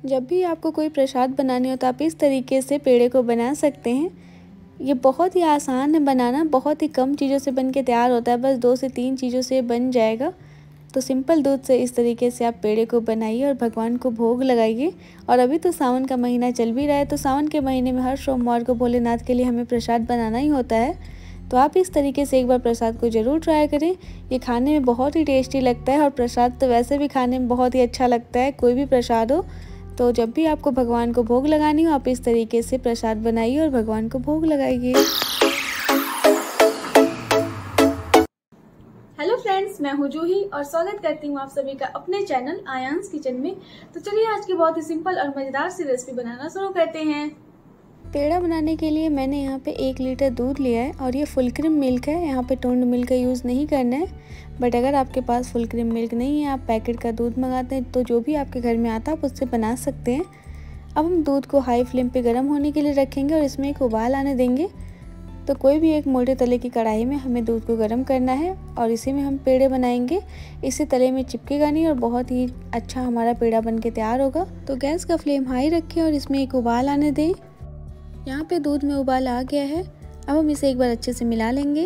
जब भी आपको कोई प्रसाद बनानी हो तो आप इस तरीके से पेड़े को बना सकते हैं। ये बहुत ही आसान है बनाना, बहुत ही कम चीज़ों से बन के तैयार होता है, बस 2 से 3 चीज़ों से बन जाएगा। तो सिंपल दूध से इस तरीके से आप पेड़े को बनाइए और भगवान को भोग लगाइए। और अभी तो सावन का महीना चल भी रहा है, तो सावन के महीने में हर सोमवार को भोलेनाथ के लिए हमें प्रसाद बनाना ही होता है। तो आप इस तरीके से एक बार प्रसाद को ज़रूर ट्राई करें। ये खाने में बहुत ही टेस्टी लगता है और प्रसाद तो वैसे भी खाने में बहुत ही अच्छा लगता है, कोई भी प्रसाद हो। तो जब भी आपको भगवान को भोग लगानी हो आप इस तरीके से प्रसाद बनाइए और भगवान को भोग लगाइए। हेलो फ्रेंड्स, मैं हूँ जूही और स्वागत करती हूँ आप सभी का अपने चैनल आयांस किचन में। तो चलिए आज की बहुत ही सिंपल और मज़ेदार सी रेसिपी बनाना शुरू करते हैं। पेड़ा बनाने के लिए मैंने यहाँ पे 1 लीटर दूध लिया है और ये फुल क्रीम मिल्क है। यहाँ पे टोन्ड मिल्क का यूज़ नहीं करना है, बट अगर आपके पास फुल क्रीम मिल्क नहीं है, आप पैकेट का दूध मंगाते हैं, तो जो भी आपके घर में आता है आप उससे बना सकते हैं। अब हम दूध को हाई फ्लेम पे गर्म होने के लिए रखेंगे और इसमें एक उबाल आने देंगे। तो कोई भी एक मोटे तले की कढ़ाई में हमें दूध को गर्म करना है और इसी में हम पेड़े बनाएंगे। इससे तले में चिपकेगा नहीं और बहुत ही अच्छा हमारा पेड़ा बन के तैयार होगा। तो गैस का फ्लेम हाई रखें और इसमें एक उबाल आने दें। यहाँ पे दूध में उबाल आ गया है। अब हम इसे एक बार अच्छे से मिला लेंगे।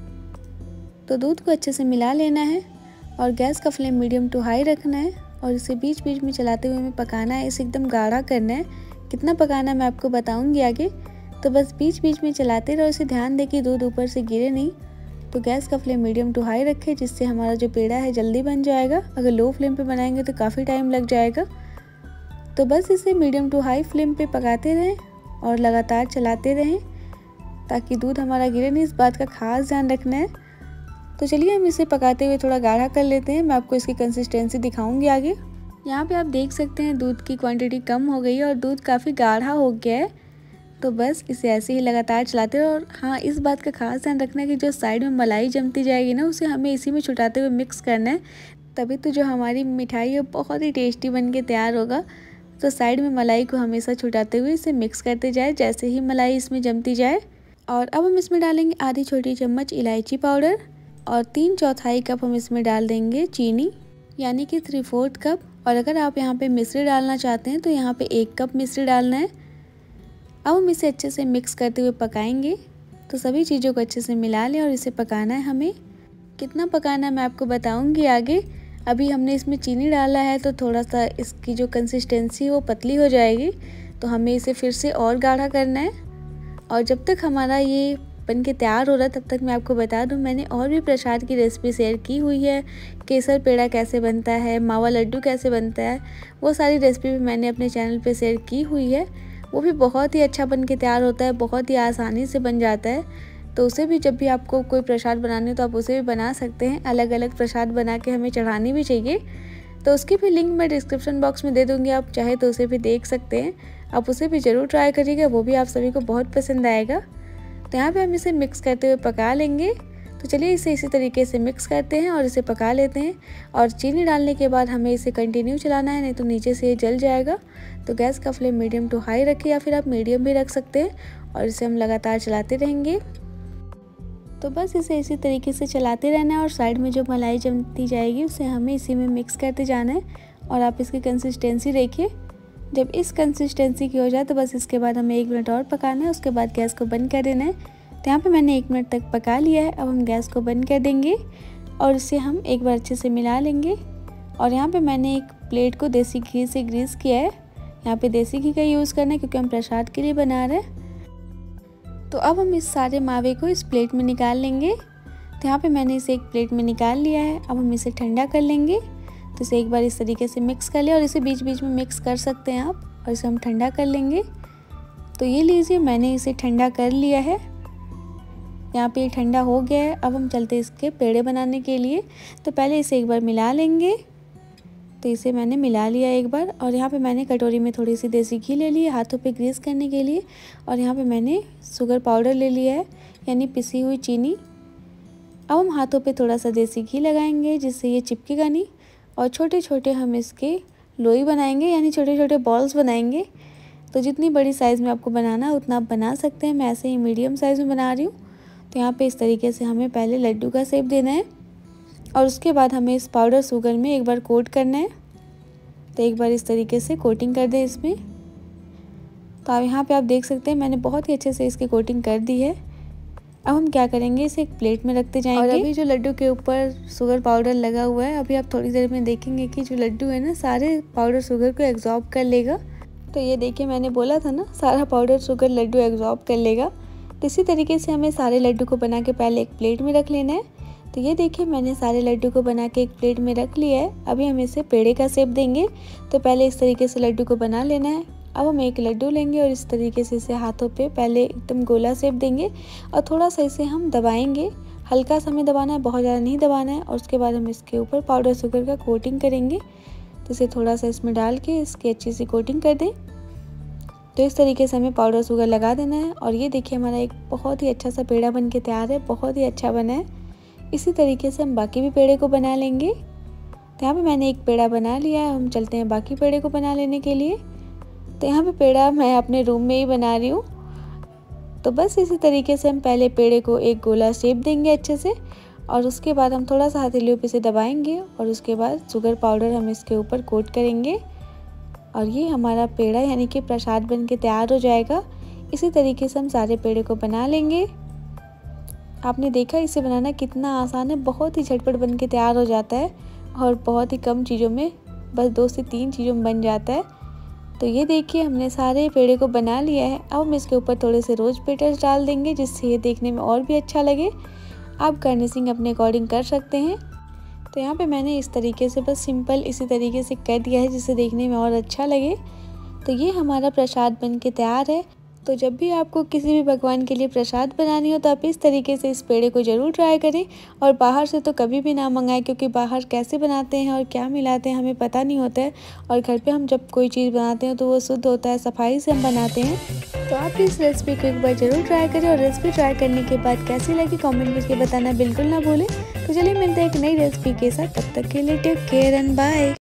तो दूध को अच्छे से मिला लेना है और गैस का फ्लेम मीडियम टू हाई रखना है और इसे बीच बीच में चलाते हुए हमें पकाना है। इसे एकदम गाढ़ा करना है। कितना पकाना है मैं आपको बताऊंगी आगे। तो बस बीच बीच में चलाते रहो, इसे ध्यान दें कि दूध ऊपर से गिरे नहीं। तो गैस का फ्लेम मीडियम टू हाई रखें, जिससे हमारा जो पेड़ा है जल्दी बन जाएगा। अगर लो फ्लेम पे बनाएंगे तो काफ़ी टाइम लग जाएगा। तो बस इसे मीडियम टू हाई फ्लेम पे पकाते रहें और लगातार चलाते रहें ताकि दूध हमारा गिरे नहीं, इस बात का खास ध्यान रखना है। तो चलिए हम इसे पकाते हुए थोड़ा गाढ़ा कर लेते हैं। मैं आपको इसकी कंसिस्टेंसी दिखाऊंगी आगे। यहाँ पे आप देख सकते हैं दूध की क्वांटिटी कम हो गई है और दूध काफ़ी गाढ़ा हो गया है। तो बस इसे ऐसे ही लगातार चलाते रहो। और हाँ, इस बात का खास ध्यान रखना है कि जो साइड में मलाई जमती जाएगी ना, उसे हमें इसी में छुटाते हुए मिक्स करना है, तभी तो जो हमारी मिठाई है बहुत ही टेस्टी बन के तैयार होगा। तो साइड में मलाई को हमेशा छुटाते हुए इसे मिक्स करते जाए जैसे ही मलाई इसमें जमती जाए। और अब हम इसमें डालेंगे आधी छोटी चम्मच इलायची पाउडर और 3/4 कप हम इसमें डाल देंगे चीनी, यानी कि 3/4 कप। और अगर आप यहाँ पे मिश्री डालना चाहते हैं तो यहाँ पे 1 कप मिश्री डालना है। अब हम इसे अच्छे से मिक्स करते हुए पकाएंगे। तो सभी चीज़ों को अच्छे से मिला लें और इसे पकाना है हमें। कितना पकाना है मैं आपको बताऊंगी आगे। अभी हमने इसमें चीनी डाला है तो थोड़ा सा इसकी जो कंसिस्टेंसी वो पतली हो जाएगी, तो हमें इसे फिर से और गाढ़ा करना है। और जब तक हमारा ये बन के तैयार हो रहा है तब तक मैं आपको बता दूं, मैंने और भी प्रसाद की रेसिपी शेयर की हुई है। केसर पेड़ा कैसे बनता है, मावा लड्डू कैसे बनता है, वो सारी रेसिपी भी मैंने अपने चैनल पे शेयर की हुई है। वो भी बहुत ही अच्छा बन के तैयार होता है, बहुत ही आसानी से बन जाता है। तो उसे भी जब भी आपको कोई प्रसाद बनानी हो तो आप उसे भी बना सकते हैं। अलग अलग प्रसाद बना के हमें चढ़ानी भी चाहिए। तो उसकी भी लिंक मैं डिस्क्रिप्शन बॉक्स में दे दूँगी, आप चाहे तो उसे भी देख सकते हैं। आप उसे भी ज़रूर ट्राई करिएगा, वो भी आप सभी को बहुत पसंद आएगा। तो यहाँ पे हम इसे मिक्स करते हुए पका लेंगे। तो चलिए इसे इसी तरीके से मिक्स करते हैं और इसे पका लेते हैं। और चीनी डालने के बाद हमें इसे कंटिन्यू चलाना है, नहीं तो नीचे से ये जल जाएगा। तो गैस का फ्लेम मीडियम टू हाई रखें या फिर आप मीडियम भी रख सकते हैं और इसे हम लगातार चलाते रहेंगे। तो बस इसे इसी तरीके से चलाते रहना है और साइड में जो मलाई जमती जाएगी उसे हमें इसी में मिक्स करते जाना है। और आप इसकी कंसिस्टेंसी देखिए, जब इस कंसिस्टेंसी की हो जाए तो बस इसके बाद हमें 1 मिनट और पकाना है, उसके बाद गैस को बंद कर देना है। तो यहाँ पे मैंने 1 मिनट तक पका लिया है। अब हम गैस को बंद कर देंगे और इसे हम एक बार अच्छे से मिला लेंगे। और यहाँ पे मैंने एक प्लेट को देसी घी से ग्रीस किया है। यहाँ पे देसी घी का यूज़ करना है क्योंकि हम प्रसाद के लिए बना रहे हैं। तो अब हम इस सारे मावे को इस प्लेट में निकाल लेंगे। तो यहाँ पे मैंने इसे एक प्लेट में निकाल लिया है। अब हम इसे ठंडा कर लेंगे। तो इसे एक बार इस तरीके से मिक्स कर लिया और इसे बीच बीच में मिक्स कर सकते हैं आप, और इसे हम ठंडा कर लेंगे। तो ये लीजिए, मैंने इसे ठंडा कर लिया है। यहाँ पे ये ठंडा हो गया है। अब हम चलते इसके पेड़े बनाने के लिए। तो पहले इसे एक बार मिला लेंगे। तो इसे मैंने मिला लिया एक बार। और यहाँ पे मैंने कटोरी में थोड़ी सी देसी घी ले ली है हाथों पे ग्रीस करने के लिए। और यहाँ पे मैंने शुगर पाउडर ले लिया है, यानी पिसी हुई चीनी। अब हम हाथों पे थोड़ा सा देसी घी लगाएंगे जिससे ये चिपकेगा नहीं। और छोटे छोटे हम इसके लोई बनाएंगे, यानी छोटे छोटे बॉल्स बनाएंगे। तो जितनी बड़ी साइज़ में आपको बनाना है उतना आप बना सकते हैं। मैं ऐसे ही मीडियम साइज़ में बना रही हूँ। तो यहाँ पे इस तरीके से हमें पहले लड्डू का शेप देना है और उसके बाद हमें इस पाउडर शुगर में एक बार कोट करना है। तो एक बार इस तरीके से कोटिंग कर दें इसमें। तो अब यहाँ पे आप देख सकते हैं मैंने बहुत ही अच्छे से इसकी कोटिंग कर दी है। अब हम क्या करेंगे, इसे एक प्लेट में रखते जाएंगे। और अभी जो लड्डू के ऊपर शुगर पाउडर लगा हुआ है, अभी आप थोड़ी देर में देखेंगे कि जो लड्डू है ना सारे पाउडर शुगर को एब्जॉर्ब कर लेगा। तो ये देखिए मैंने बोला था ना सारा पाउडर शुगर लड्डू एब्जॉर्ब कर लेगा। तो इसी तरीके से हमें सारे लड्डू को बना के पहले एक प्लेट में रख लेना है। तो ये देखिए मैंने सारे लड्डू को बना के एक प्लेट में रख लिया है। अभी हम इसे पेड़े का शेप देंगे। तो पहले इस तरीके से लड्डू को बना लेना है। अब हम एक लड्डू लेंगे और इस तरीके से इसे हाथों पे पहले एकदम गोला शेप देंगे और थोड़ा सा इसे हम दबाएंगे। हल्का सा हमें दबाना है, बहुत ज़्यादा नहीं दबाना है। और उसके बाद हम इसके ऊपर पाउडर शुगर का कोटिंग करेंगे। तो इसे थोड़ा सा इसमें डाल के इसकी अच्छी सी कोटिंग कर दें। तो इस तरीके से हमें पाउडर शुगर लगा देना है। और ये देखिए हमारा एक बहुत ही अच्छा सा पेड़ा बन के तैयार है, बहुत ही अच्छा बना है। इसी तरीके से हम बाकी भी पेड़े को बना लेंगे। तो यहाँ पे मैंने एक पेड़ा बना लिया है, हम चलते हैं बाकी पेड़े को बना लेने के लिए। तो यहाँ पे पेड़ा मैं अपने रूम में ही बना रही हूँ। तो बस इसी तरीके से हम पहले पेड़े को एक गोला शेप देंगे अच्छे से और उसके बाद हम थोड़ा सा हथेलियों पे से दबाएंगे और उसके बाद शुगर पाउडर हम इसके ऊपर कोट करेंगे और ये हमारा पेड़ा यानी कि प्रसाद बन के तैयार हो जाएगा। इसी तरीके से हम सारे पेड़े को बना लेंगे। आपने देखा इसे बनाना कितना आसान है, बहुत ही झटपट बन के तैयार हो जाता है और बहुत ही कम चीज़ों में, बस 2 से 3 चीज़ों में बन जाता है। तो ये देखिए हमने सारे पेड़े को बना लिया है। अब हम इसके ऊपर थोड़े से रोज़ पेटल्स डाल देंगे जिससे ये देखने में और भी अच्छा लगे। आप गार्निशिंग अपने अकॉर्डिंग कर सकते हैं। तो यहाँ पे मैंने इस तरीके से बस सिंपल इसी तरीके से कर दिया है जिससे देखने में और अच्छा लगे। तो ये हमारा प्रसाद बन के तैयार है। तो जब भी आपको किसी भी भगवान के लिए प्रसाद बनानी हो तो आप इस तरीके से इस पेड़े को ज़रूर ट्राई करें और बाहर से तो कभी भी ना मंगाएं, क्योंकि बाहर कैसे बनाते हैं और क्या मिलाते हैं हमें पता नहीं होता है। और घर पे हम जब कोई चीज़ बनाते हैं तो वो शुद्ध होता है, सफाई से हम बनाते हैं। तो आप इस रेसिपी को एक बार ज़रूर ट्राई करें और रेसिपी ट्राई करने के बाद कैसी लगी कॉमेंट करके बताना बिल्कुल ना भूलें। तो चलिए मिलते हैं एक नई रेसिपी के साथ, तब तक के लिए टेक केयर एंड बाय।